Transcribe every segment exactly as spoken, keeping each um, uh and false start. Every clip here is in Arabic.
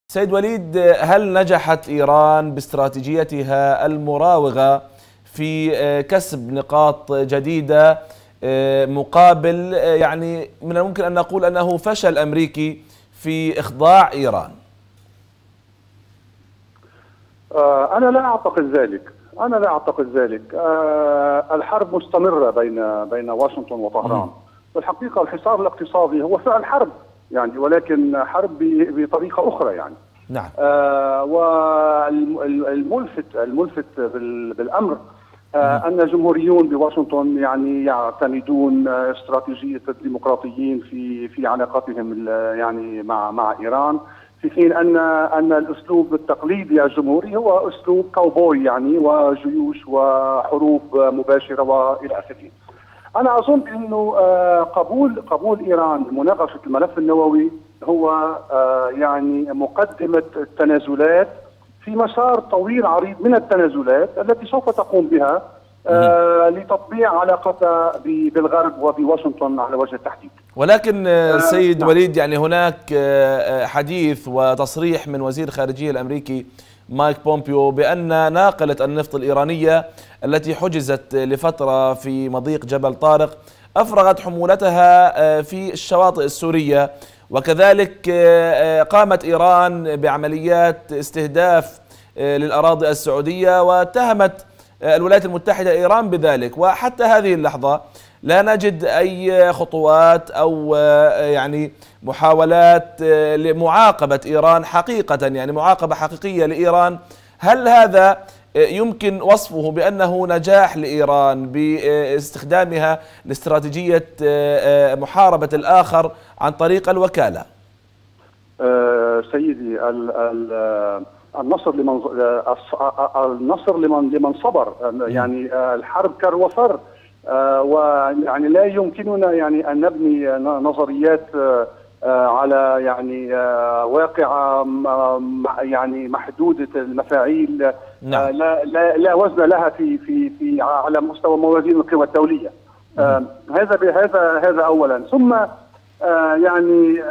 سيد وليد، هل نجحت إيران باستراتيجيتها المراوغة في كسب نقاط جديدة مقابل يعني من الممكن أن نقول أنه فشل أمريكي في إخضاع إيران؟ أنا لا أعتقد ذلك أنا لا أعتقد ذلك الحرب مستمرة بين بين واشنطن وطهران. والحقيقة الحصار الاقتصادي هو فعل حرب يعني، ولكن حرب بطريقة أخرى يعني. نعم. آه والملفت الملفت بالأمر آه أن الجمهوريون بواشنطن يعني يعتمدون استراتيجية الديمقراطيين في في علاقاتهم يعني مع مع إيران، في حين أن أن الأسلوب التقليدي الجمهوري هو أسلوب كاوبوي يعني، وجيوش وحروب مباشرة وإلى آخره. أنا أظن أنه قبول قبول إيران لمناقشة الملف النووي هو يعني مقدمة التنازلات في مسار طويل عريض من التنازلات التي سوف تقوم بها لتطبيع علاقتها بالغرب وبواشنطن على وجه التحديد. ولكن سيد وليد، يعني هناك حديث وتصريح من وزير الخارجية الأمريكي مايك بومبيو بأن ناقلة النفط الإيرانية التي حجزت لفترة في مضيق جبل طارق أفرغت حمولتها في الشواطئ السورية، وكذلك قامت إيران بعمليات استهداف للأراضي السعودية واتهمت الولايات المتحدة إيران بذلك. وحتى هذه اللحظة لا نجد أي خطوات أو يعني محاولات لمعاقبة إيران حقيقة، يعني معاقبة حقيقية لإيران. هل هذا يمكن وصفه بأنه نجاح لإيران باستخدامها لاستراتيجية محاربة الآخر عن طريق الوكالة؟ أه سيدي، ال ال النصر لمن النصر لمن لمن صبر يعني. الحرب كر وفر، ويعني لا يمكننا يعني ان نبني نظريات على يعني واقعة يعني محدودة المفاعيل. نعم. لا لا لا وزن لها في في في على مستوى موازين القوى الدولية. هذا بهذا هذا اولا. ثم يعني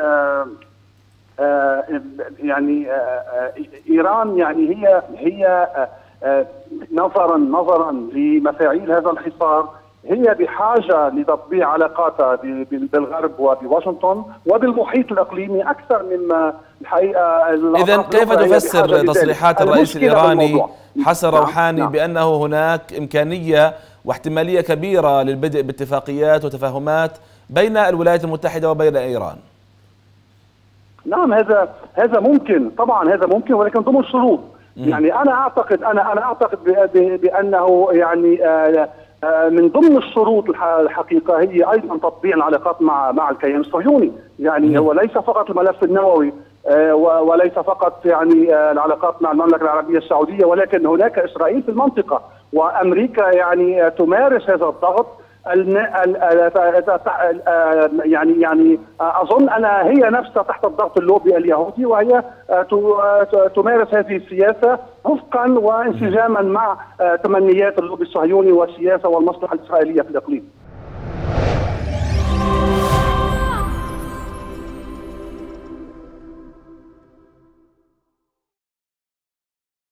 يعني ايران يعني هي هي نظرا نظرا لمفاعيل هذا الحصار هي بحاجة لتطبيع علاقاتها بالغرب وبواشنطن وبالمحيط الإقليمي أكثر مما الحقيقة. إذن كيف تفسر تصريحات الرئيس الإيراني حسن روحاني نعم. بأنه هناك إمكانية واحتمالية كبيرة للبدء باتفاقيات وتفاهمات بين الولايات المتحدة وبين إيران؟ نعم، هذا هذا ممكن طبعا، هذا ممكن، ولكن ضمن شروط. يعني أنا أعتقد أنا أنا أعتقد بأنه يعني آه من ضمن الشروط الحقيقة هي أيضا تطبيع العلاقات مع مع الكيان الصهيوني. يعني هو ليس فقط الملف النووي وليس فقط يعني العلاقات مع المملكة العربية السعودية، ولكن هناك إسرائيل في المنطقة، وأمريكا يعني تمارس هذا الضغط. يعني يعني اظن انها هي نفسها تحت الضغط اللوبي اليهودي، وهي تمارس هذه السياسه وفقا وانسجاما مع تمنيات اللوبي الصهيوني والسياسه والمصلحه الاسرائيليه في الاقليم.